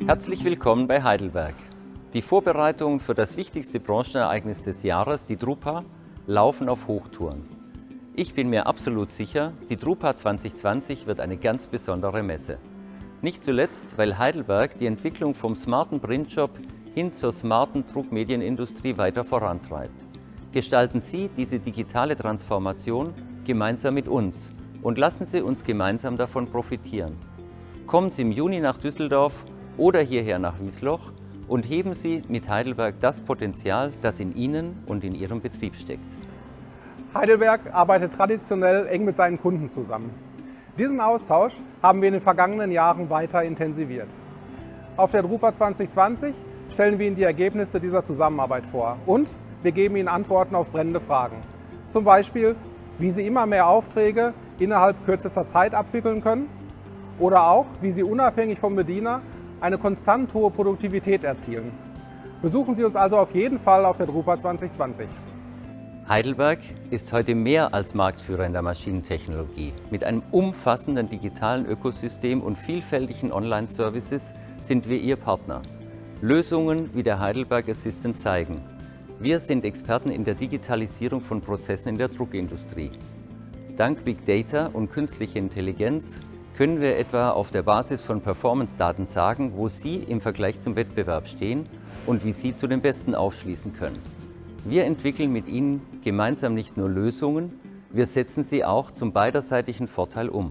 Herzlich willkommen bei Heidelberg. Die Vorbereitungen für das wichtigste Branchenereignis des Jahres, die drupa, laufen auf Hochtouren. Ich bin mir absolut sicher, die drupa 2020 wird eine ganz besondere Messe. Nicht zuletzt, weil Heidelberg die Entwicklung vom smarten Printjob hin zur smarten Druckmedienindustrie weiter vorantreibt. Gestalten Sie diese digitale Transformation gemeinsam mit uns und lassen Sie uns gemeinsam davon profitieren. Kommen Sie im Juni nach Düsseldorf oder hierher nach Wiesloch und heben Sie mit Heidelberg das Potenzial, das in Ihnen und in Ihrem Betrieb steckt. Heidelberg arbeitet traditionell eng mit seinen Kunden zusammen. Diesen Austausch haben wir in den vergangenen Jahren weiter intensiviert. Auf der drupa 2020 stellen wir Ihnen die Ergebnisse dieser Zusammenarbeit vor und wir geben Ihnen Antworten auf brennende Fragen. Zum Beispiel, wie Sie immer mehr Aufträge innerhalb kürzester Zeit abwickeln können oder auch, wie Sie unabhängig vom Bediener eine konstant hohe Produktivität erzielen. Besuchen Sie uns also auf jeden Fall auf der drupa 2020. Heidelberg ist heute mehr als Marktführer in der Maschinentechnologie. Mit einem umfassenden digitalen Ökosystem und vielfältigen Online-Services sind wir Ihr Partner. Lösungen wie der Heidelberg Assistant zeigen: Wir sind Experten in der Digitalisierung von Prozessen in der Druckindustrie. Dank Big Data und künstlicher Intelligenz können wir etwa auf der Basis von Performance-Daten sagen, wo Sie im Vergleich zum Wettbewerb stehen und wie Sie zu den Besten aufschließen können. Wir entwickeln mit Ihnen gemeinsam nicht nur Lösungen, wir setzen sie auch zum beiderseitigen Vorteil um.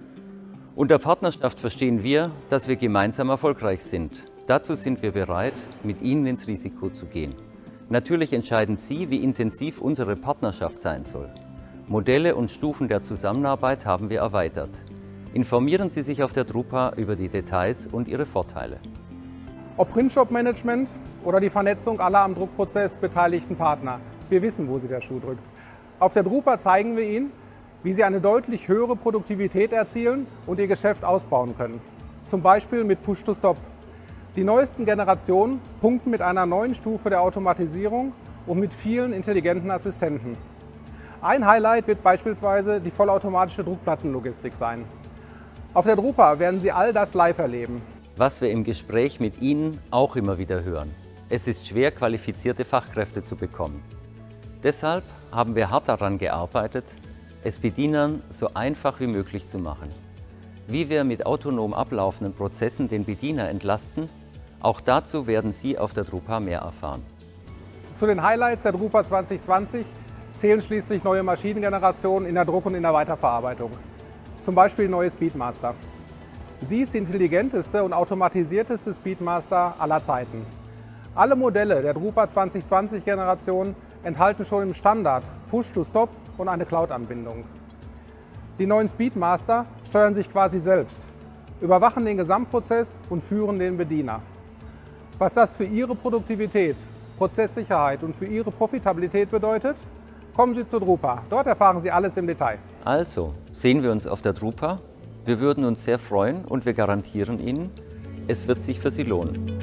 Unter Partnerschaft verstehen wir, dass wir gemeinsam erfolgreich sind. Dazu sind wir bereit, mit Ihnen ins Risiko zu gehen. Natürlich entscheiden Sie, wie intensiv unsere Partnerschaft sein soll. Modelle und Stufen der Zusammenarbeit haben wir erweitert. Informieren Sie sich auf der drupa über die Details und ihre Vorteile. Ob Printjob-Management oder die Vernetzung aller am Druckprozess beteiligten Partner, wir wissen, wo Sie der Schuh drückt. Auf der drupa zeigen wir Ihnen, wie Sie eine deutlich höhere Produktivität erzielen und Ihr Geschäft ausbauen können. Zum Beispiel mit Push-to-Stop. Die neuesten Generationen punkten mit einer neuen Stufe der Automatisierung und mit vielen intelligenten Assistenten. Ein Highlight wird beispielsweise die vollautomatische Druckplattenlogistik sein. Auf der drupa werden Sie all das live erleben. Was wir im Gespräch mit Ihnen auch immer wieder hören: Es ist schwer, qualifizierte Fachkräfte zu bekommen. Deshalb haben wir hart daran gearbeitet, es Bedienern so einfach wie möglich zu machen. Wie wir mit autonom ablaufenden Prozessen den Bediener entlasten, auch dazu werden Sie auf der drupa mehr erfahren. Zu den Highlights der drupa 2020 zählen schließlich neue Maschinengenerationen in der Druck- und in der Weiterverarbeitung. Zum Beispiel neue Speedmaster. Sie ist die intelligenteste und automatisierteste Speedmaster aller Zeiten. Alle Modelle der drupa 2020 Generation enthalten schon im Standard Push-to-Stop und eine Cloud-Anbindung. Die neuen Speedmaster steuern sich quasi selbst, überwachen den Gesamtprozess und führen den Bediener. Was das für Ihre Produktivität, Prozesssicherheit und für Ihre Profitabilität bedeutet, kommen Sie zur drupa. Dort erfahren Sie alles im Detail. Also, sehen wir uns auf der drupa. Wir würden uns sehr freuen und wir garantieren Ihnen, es wird sich für Sie lohnen.